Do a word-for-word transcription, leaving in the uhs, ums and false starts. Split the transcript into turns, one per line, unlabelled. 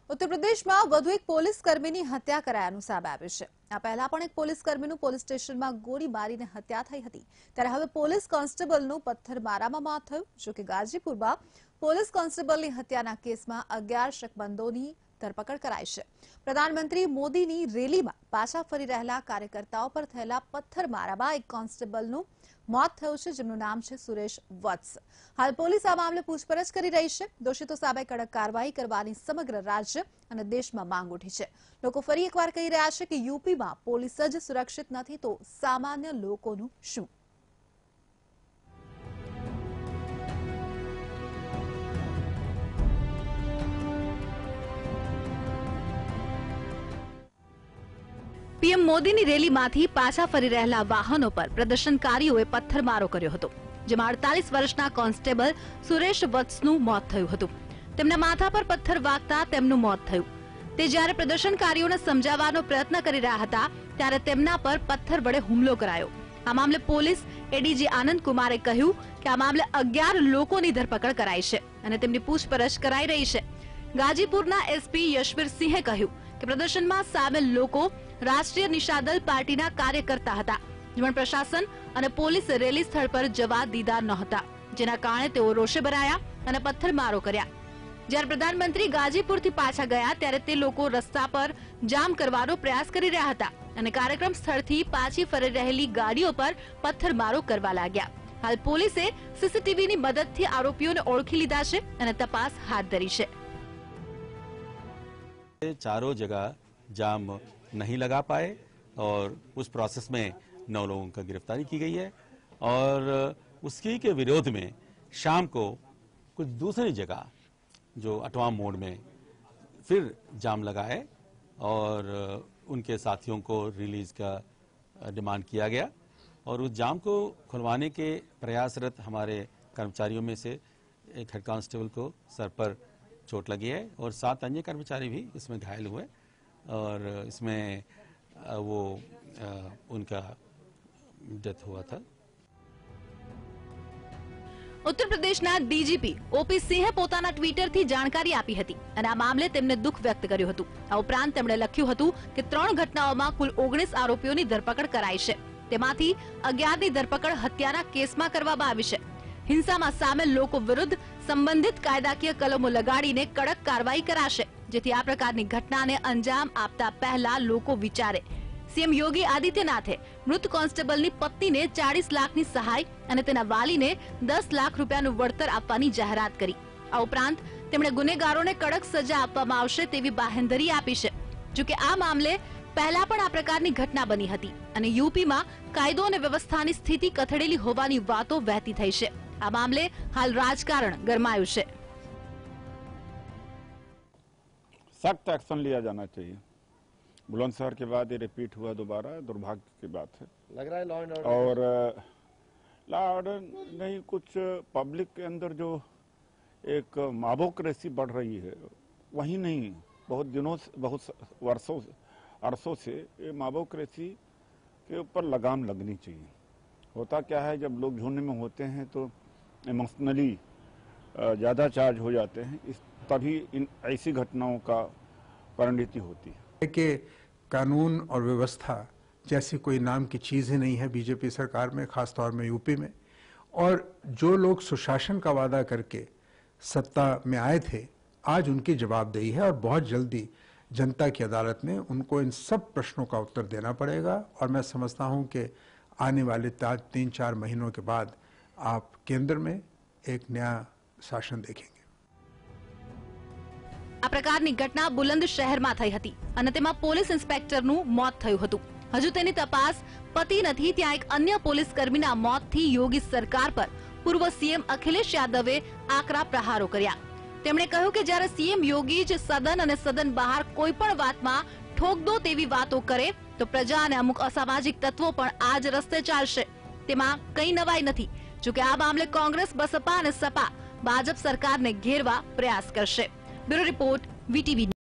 उत्तर प्रदेश में વધુ એક પોલીસ કર્મીની હત્યા કરાયાનું સામે આવ્યું છે। આ પહેલા પણ એક પોલીસ કર્મીનું પોલીસ સ્ટેશનમાં ગોળી મારીને હત્યા થઈ હતી, ત્યારે હવે પોલીસ કોન્સ્ટેબલનું પથ્થરમારામાં મોત થયું। જો કે ગાજીપુરમાં પોલીસ કોન્સ્ટેબલની હત્યાના કેસમાં અગિયાર શકમંદોની ધરપકડ કરાઈ છે। પ્રધાનમંત્રી મોદીની રેલીમાં પાછા ફરી રહેલા કાર્યકર્તાઓ પર થયેલા પથ્થરમારામાં એક કોન્સ્ટેબલનું મોત થયું છે, જેમનું નામ છે સુરેશ વત્સ। हाल पोलीस आ मामले पूछपरछ करी रही है। दोषितों सामे कड़क कार्यवाही करवानी समग्र राज्य और देश में मांग उठी है। लोग फरी एकवार कही रह्या छे कि यूपी में पोलीस ज सुरक्षित नहीं तो सामान्य लोकोनुं शुं? पीएम मोदीनी रेलीमांथी पाछा फरी रहेला वाहनों पर प्रदर्शनकारीओए पत्थरमारो कर्यो हतो, જેમાં अड़तालीस वर्षना કોન્સ્ટેબલ સુરેશ વત્સનું મોત થયું હતું। તેમના માથા પર પથ્થર વાગતા તેમનું મોત થયું। તે જ્યારે પ્રદર્શનકારીઓને સમજાવવાનો પ્રયત્ન કરી રહ્યા હતા ત્યારે તેમના પર પથ્થર વડે હુમલો કરાયો। આ મામલે પોલીસ એડીજી આનંદ કુમારે કહ્યું કે આ મામલે અગિયાર લોકોની ધરપકડ કરાઈ છે અને તેમની પૂછપરછ કરાઈ રહી છે। ગાજીપુરના એસપી યશવીર સિંહે કહ્યું કે પ્રદર્શનમાં સામેલ લોકો રાષ્ટ્રીય નિશાદલ પાર્ટીના કાર્યકર્તા હતા, જેમાં પ્રશાસન અને પોલીસ રેલી સ્થળ પર જવા દીધા નહોતા, જેના કારણે તેઓ રોષે ભરાયા અને પથ્થરમારો કર્યા। જ્યારે પ્રધાનમંત્રી ગાજીપુરથી પાછા ગયા ત્યારે તે લોકો રસ્તા પર જામ કરવાનો પ્રયાસ કરી રહ્યા હતા અને કાર્યક્રમ સ્થળથી પાછી ફરી રહેલી ગાડીઓ પર પથ્થરમારો કરવા લાગ્યા। હાલ પોલીસે સીસીટીવીની મદદથી આરોપીઓને ઓળખી લીધા છે અને તપાસ હાથ ધરી છે।
चारों जगह जाम नहीं लगा पाए और उस प्रोसेस में नौ लोगों का गिरफ्तारी की गई है और उसकी के विरोध में शाम को कुछ दूसरी जगह जो अटवा मोड़ में फिर जाम लगा है और उनके साथियों को रिलीज का डिमांड किया गया और उस जाम को खुलवाने के प्रयासरत हमारे कर्मचारियों में से एक हेड कांस्टेबल को सर पर चोट लगी है और सात अन्य कर्मचारी भी इसमें घायल हुए और इसमें वो उनका डेथ हुआ था।
उत्तर प्रदेशना डीजीपी ओपी सिंहे पोताना ट्विटरथी जाणकारी आपी हती અને આ મામલે તેમને દુઃખ વ્યક્ત કર્યું હતું। આ ઉપરાંત તેમણે લખ્યું હતું કે ત્રણ ઘટનાઓમાં કુલ ઓગણીસ આરોપીઓની ધરપકડ કરાઈ છે, તેમાંથી અગિયારની ધરપકડ હત્યાના કેસમાં કરવામાં આવી છે। हिंसाમાં સામેલ લોકો વિરુદ્ધ સંબંધિત કાયદાકીય કલમો લગાડીને કડક કાર્યવાહી કરાશે, જેથી આ પ્રકારની ઘટનાને અંજામ આપતા પહેલા લોકો વિચારે। सीएम योगी आदित्यनाथे मृत કોન્સ્ટેબલની પત્નીને ચાલીસ લાખની સહાય અને તેના વાલીને દસ લાખ રૂપિયાનું વળતર આપવાની જાહેરાત કરી। આ ઉપરાંત તેમણે ગુનેગારોને કડક સજા આપવામાં આવશે તેવી બાહેંધરી આપી છે। જો કે આ મામલે પહેલા પણ આ પ્રકારની ઘટના બની હતી અને यूपीમાં કાયદો અને વ્યવસ્થાની સ્થિતિ કથળેલી હોવાની વાતો વહેતી થઈ છે। આ મામલે હાલ રાજકારણ ગરમાયું છે।
सख्त एक्शन लिया जाना चाहिए। बुलंदशहर के बाद ये रिपीट हुआ दोबारा, दुर्भाग्य की बात है।
लग रहा है लॉ एंड ऑर्डर
और लॉ ऑर्डर नहीं, कुछ पब्लिक के अंदर जो एक मावोक्रेसी बढ़ रही है वही नहीं, बहुत दिनों से, बहुत वर्षों अरसों से ये मावोक्रेसी के ऊपर लगाम लगनी चाहिए। होता क्या है, जब लोग झुंड में होते हैं तो इमोशनली ज़्यादा चार्ज हो जाते हैं, इस तभी इन ऐसी घटनाओं का परिणति होती है
कि कानून और व्यवस्था जैसी कोई नाम की चीज़ ही नहीं है बीजेपी सरकार में, खासतौर में यूपी में। और जो लोग सुशासन का वादा करके सत्ता में आए थे, आज उनकी जवाबदेही है और बहुत जल्दी जनता की अदालत में उनको इन सब प्रश्नों का उत्तर देना पड़ेगा। और मैं समझता हूं कि आने वाले तीन चार महीनों के बाद आप केंद्र में एक नया शासन देखेंगे।
આ પ્રકારની ઘટના બુલંદ શહેરમાં થઈ હતી અને તેમાં પોલીસ ઇન્સ્પેક્ટરનું મોત થયું હતું। હજુ તેની તપાસ પતી નથી, ત્યાં એક અન્ય પોલીસ કર્મીના મોતથી યોગી સરકાર પર પૂર્વ સીએમ અખિલેશ યાદવે આકરા પ્રહારો કર્યા। તેમણે કહ્યું કે જ્યારે સીએમ યોગી જ સદન અને સદન બહાર કોઈ પણ વાતમાં ઠોક દો તેવી વાતો કરે તો પ્રજા અને અમુક અસામાજિક તત્વો પણ આ જ રસ્તે ચાલશે, તેમાં કંઈ નવાઈ નથી। જો કે આ મામલે કોંગ્રેસ, બસપા અને સપા ભાજપ સરકારને ઘેરવા પ્રયાસ કરશે। Bureau report VTV.